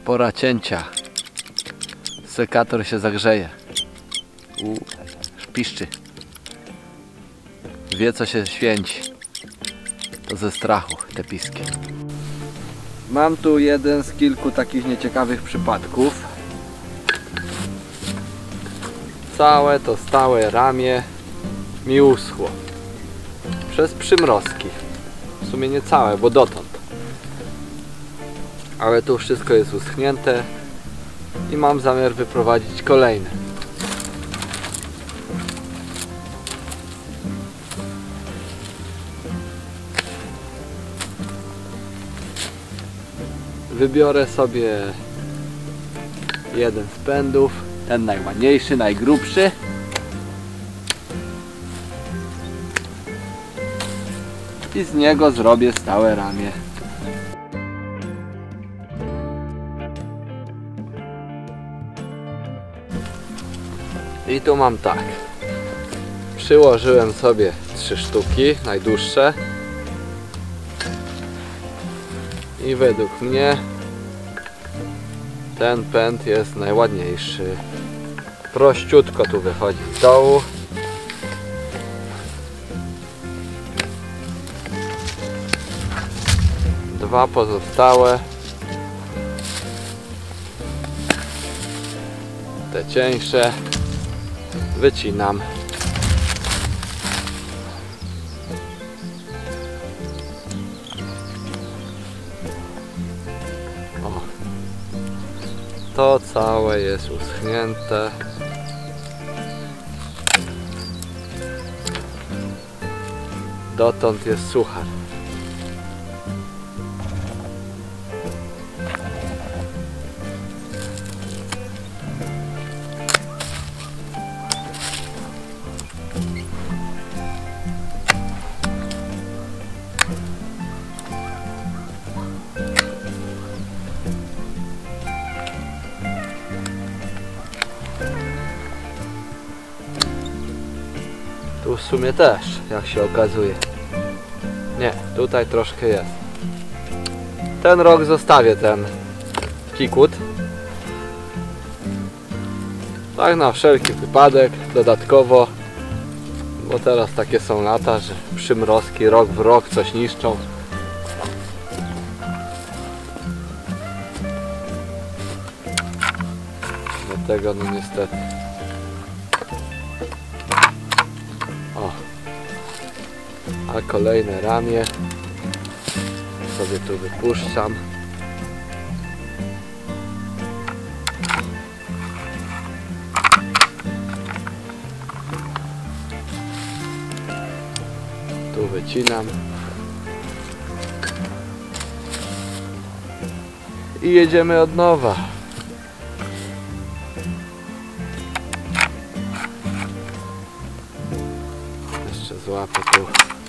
Pora cięcia. Sekator się zagrzeje. Piszczy. Wie, co się święci. To ze strachu te piski. Mam tu jeden z kilku takich nieciekawych przypadków. Całe to stałe ramię mi uschło przez przymrozki. W sumie nie całe, bo dotąd. Ale tu wszystko jest uschnięte i mam zamiar wyprowadzić kolejne. Wybiorę sobie jeden z pędów, ten najładniejszy, najgrubszy. I z niego zrobię stałe ramię. I tu mam tak. Przyłożyłem sobie 3 sztuki, najdłuższe. I według mnie ten pęd jest najładniejszy. Prościutko tu wychodzi z dołu. Dwa pozostałe, te cieńsze, wycinam. O, to całe jest uschnięte. Dotąd jest suchar. Tu w sumie też, jak się okazuje. Nie, tutaj troszkę jest. Ten rok zostawię ten kikut. Tak na wszelki wypadek, dodatkowo. Bo teraz takie są lata, że przymrozki rok w rok coś niszczą. Dlatego no niestety. O. A kolejne ramię sobie tu wypuszczam. Tu wycinam. I jedziemy od nowa. Jeszcze złapę tu.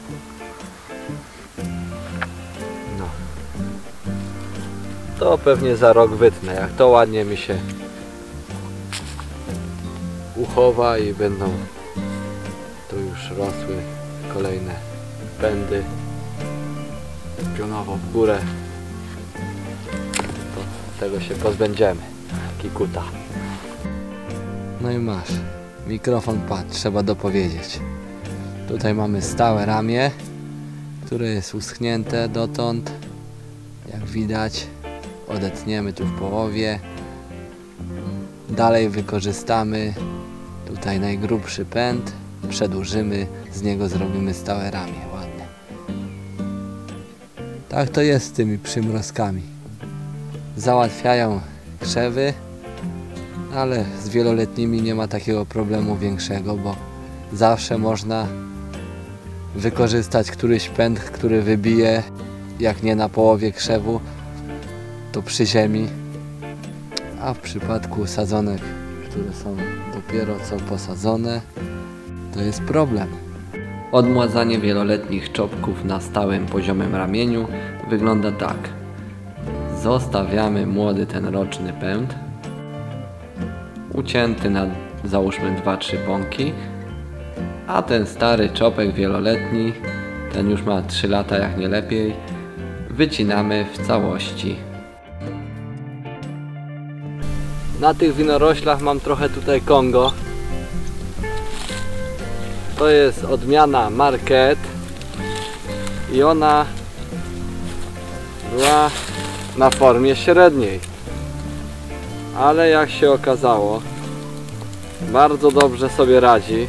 No. To pewnie za rok wytnę. Jak to ładnie mi się uchowa i będą tu już rosły kolejne pędy pionowo w górę, to tego się pozbędziemy. Kikuta. No i masz. Mikrofon padł, trzeba dopowiedzieć. Tutaj mamy stałe ramię, które jest uschnięte dotąd. Jak widać, odetniemy tu w połowie. Dalej wykorzystamy tutaj najgrubszy pęd. Przedłużymy, z niego zrobimy stałe ramię, ładne. Tak to jest z tymi przymrozkami. Załatwiają krzewy, ale z wieloletnimi nie ma takiego problemu większego, bo zawsze można wykorzystać któryś pęd, który wybije, jak nie na połowie krzewu, to przy ziemi. A w przypadku sadzonek, które są dopiero co posadzone, to jest problem. Odmładzanie wieloletnich czopków na stałym poziomym ramieniu wygląda tak. Zostawiamy młody ten roczny pęd, ucięty na załóżmy 2-3 pąki, a ten stary czopek wieloletni, ten już ma 3 lata jak nie lepiej, wycinamy w całości. Na tych winoroślach mam trochę tutaj Kongo. To jest odmiana Market i ona była na formie średniej, ale jak się okazało, bardzo dobrze sobie radzi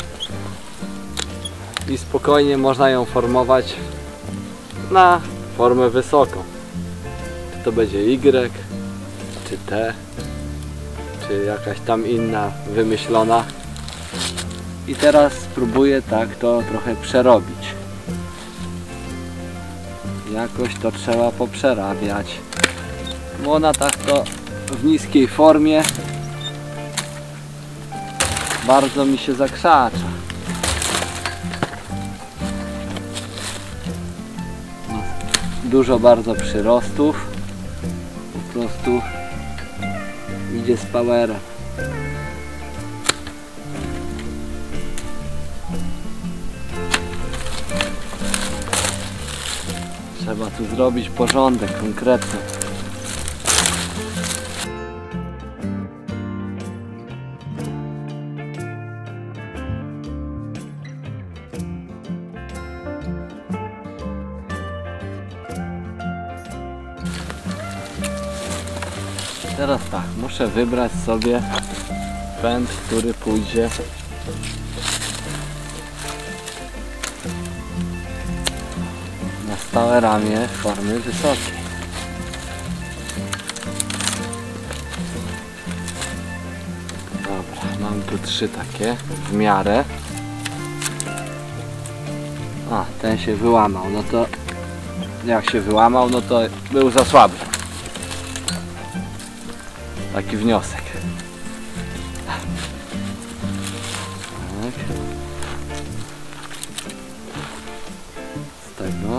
i spokojnie można ją formować na formę wysoką. Czy to będzie Y, czy T, czy jakaś tam inna wymyślona. I teraz spróbuję tak to trochę przerobić. Jakoś to trzeba poprzerabiać, bo ona tak to w niskiej formie bardzo mi się zakrzacza. Dużo bardzo przyrostów, po prostu idzie z powerem. Trzeba tu zrobić porządek konkretny. Teraz tak, muszę wybrać sobie pęd, który pójdzie na stałe ramię formy wysokiej. Dobra, mam tu 3 takie w miarę. A, ten się wyłamał, no to jak się wyłamał, no to był za słaby. Taki wniosek. Tak. Z tego.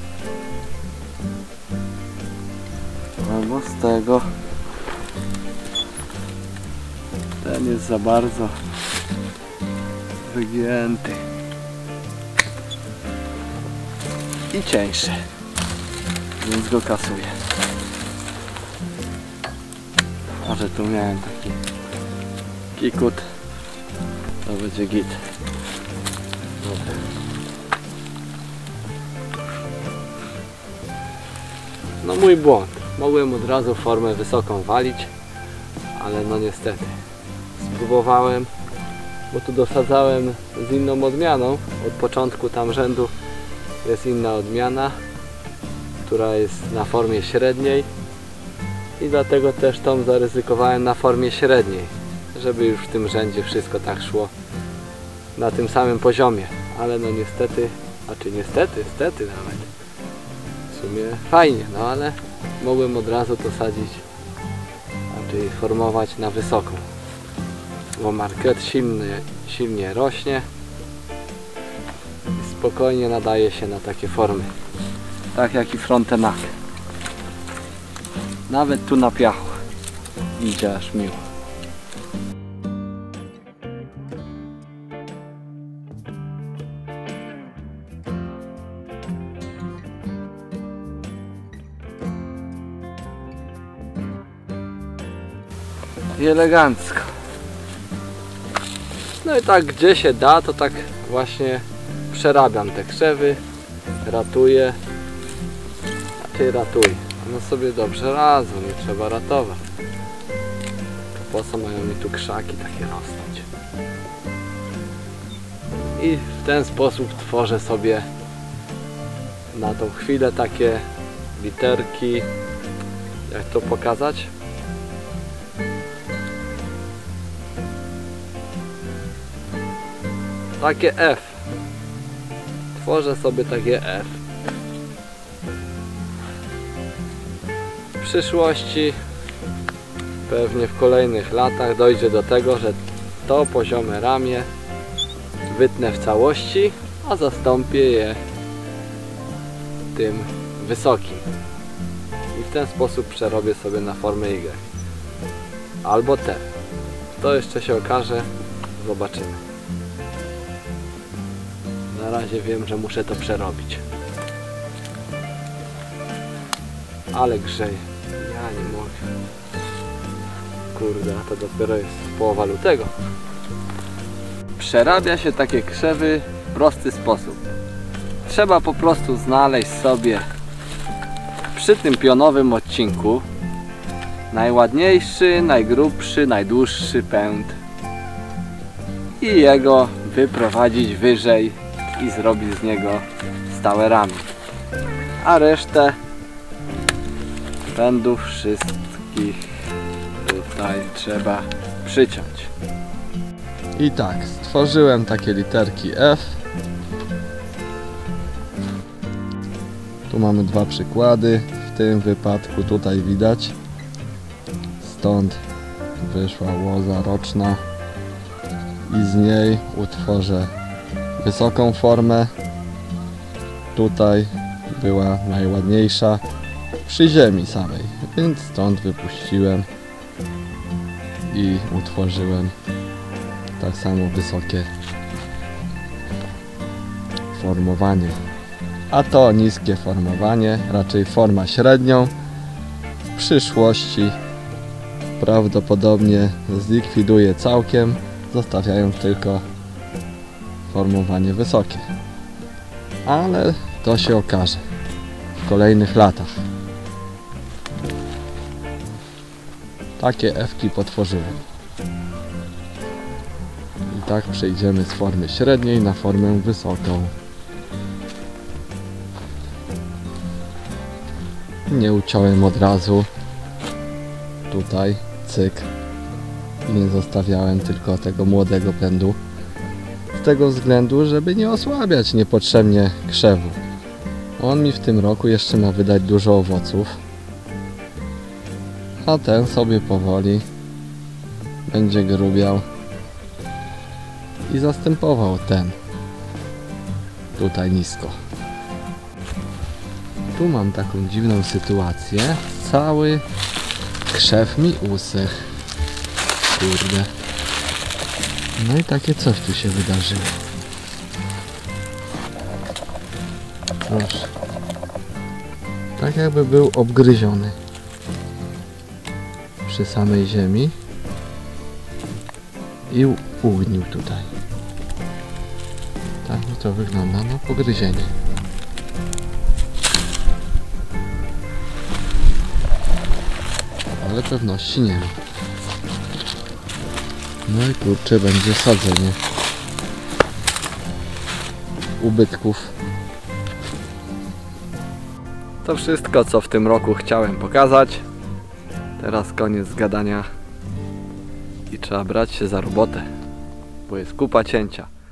Albo z tego. Ten jest za bardzo wygięty. I cieńszy. Więc go kasuję. Może tu miałem taki kikut, to będzie git. Dobra. No mój błąd. Mogłem od razu formę wysoką walić, ale no niestety. Spróbowałem, bo tu dosadzałem z inną odmianą. Od początku tam rzędu jest inna odmiana, która jest na formie średniej. I dlatego też tą zaryzykowałem na formie średniej, żeby już w tym rzędzie wszystko tak szło na tym samym poziomie. Ale no niestety, stety nawet. W sumie fajnie, no ale mogłem od razu to sadzić, czyli formować na wysoką. Bo Market silnie rośnie i spokojnie nadaje się na takie formy. Tak jak i Frontenac. Nawet tu na piachu idzie aż miło. I elegancko. No i tak gdzie się da, to tak właśnie przerabiam te krzewy, ratuję, raczej ratuję. No sobie dobrze radzą, nie trzeba ratować. To po co mają mi tu krzaki takie rosnąć? I w ten sposób tworzę sobie na tą chwilę takie literki, jak to pokazać? Takie F. Tworzę sobie takie F. W przyszłości, pewnie w kolejnych latach dojdzie do tego, że to poziome ramię wytnę w całości, a zastąpię je tym wysokim. I w ten sposób przerobię sobie na formę Y. Albo T. To jeszcze się okaże, zobaczymy. Na razie wiem, że muszę to przerobić. Ale grzeje. Ja nie mogę. kurde, a to dopiero jest połowa lutego. Przerabia się takie krzewy w prosty sposób. Trzeba po prostu znaleźć sobie przy tym pionowym odcinku najładniejszy, najgrubszy, najdłuższy pęd i jego wyprowadzić wyżej i zrobić z niego stałe ramy. A resztę pędów wszystkich tutaj trzeba przyciąć. I tak, stworzyłem takie literki F. Tu mamy dwa przykłady. W tym wypadku tutaj widać. Stąd wyszła łoza roczna i z niej utworzę wysoką formę. Tutaj była najładniejsza przy ziemi samej, więc stąd wypuściłem i utworzyłem tak samo wysokie formowanie. A to niskie formowanie, raczej forma średnią, w przyszłości prawdopodobnie zlikwiduję całkiem, zostawiając tylko formowanie wysokie. Ale to się okaże w kolejnych latach. Takie F-ki potworzyłem. I tak przejdziemy z formy średniej na formę wysoką. Nie uciąłem od razu. Tutaj cyk. I nie zostawiałem tylko tego młodego pędu. Z tego względu, żeby nie osłabiać niepotrzebnie krzewu. On mi w tym roku jeszcze ma wydać dużo owoców. A ten sobie powoli będzie grubiał i zastępował ten tutaj nisko. Tu mam taką dziwną sytuację. Cały krzew mi usechł. Kurde. No i takie coś tu się wydarzyło. Proszę. Tak jakby był obgryziony przy samej ziemi i ugnił tutaj. Tak mi to wygląda, no pogryzienie. Ale pewności nie ma. No i kurczę, będzie sadzenie ubytków. To wszystko, co w tym roku chciałem pokazać. Teraz koniec gadania i trzeba brać się za robotę, bo jest kupa cięcia.